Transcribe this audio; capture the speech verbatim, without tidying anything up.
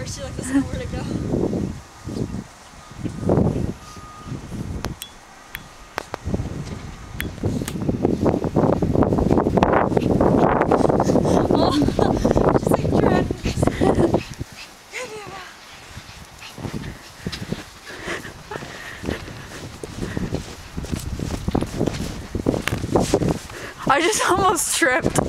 She like doesn't know where to go. Oh, she's like dragging herself. I just almost tripped.